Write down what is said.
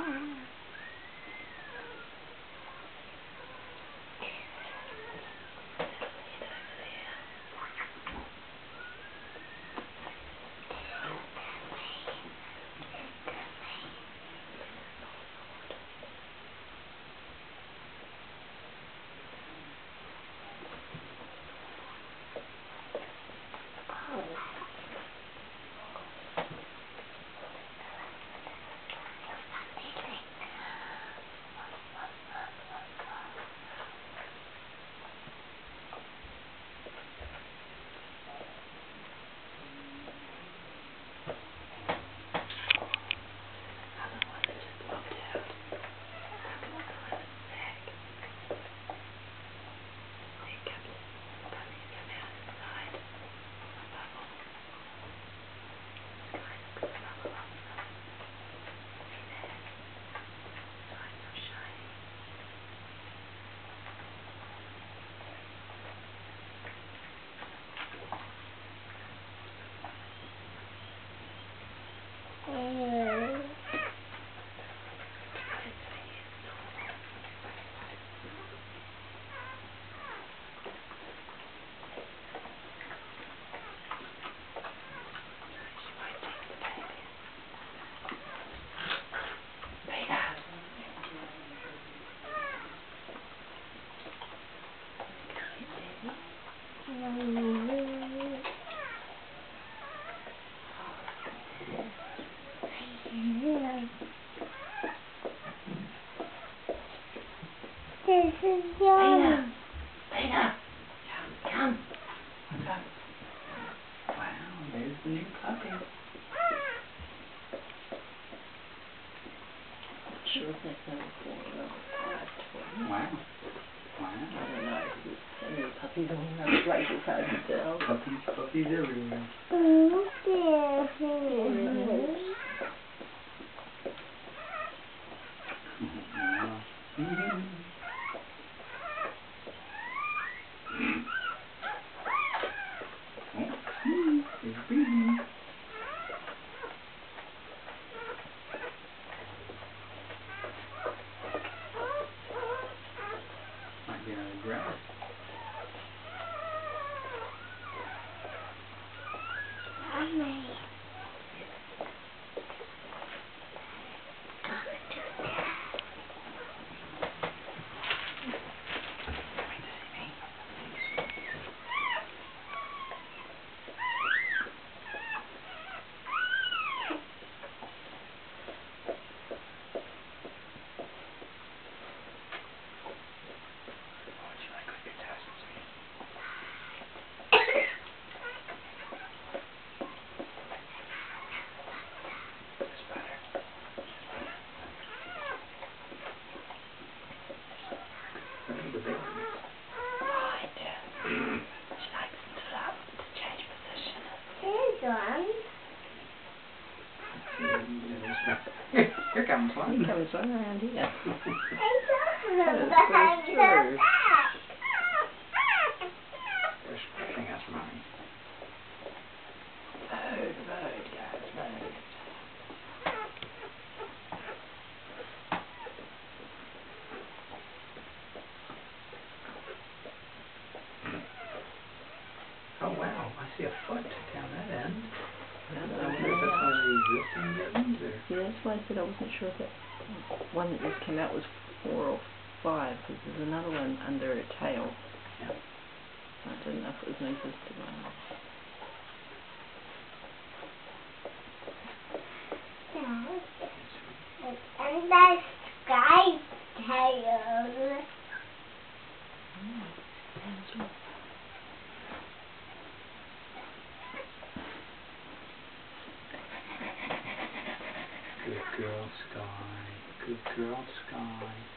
This is yours. Peter, come. What's up? Wow, there's the new puppy. Not sure if that's level 4 or level 5 toy. Wow. Wow. I don't know, because there's so many puppies all over the place, it's hard to tell. Puppies everywhere. Oh, dear. He's breathing. Might get out of grass. Mommy. The baby. Right. She likes to change position. Here's one. Here comes one. He comes right around here. That is That's true. They're squishing us, Mommy. Road, guys, road. Oh wow, I see a foot down that end. Yeah, I wonder if that's one of the existing mittens or... Yeah, that's why I said I wasn't sure if that one that just came out was 4 or 5, because there's another one under her tail. Yeah. I didn't know if it was an existing one. And that's Skye's tail. Good girl, Skye. Good girl, Skye.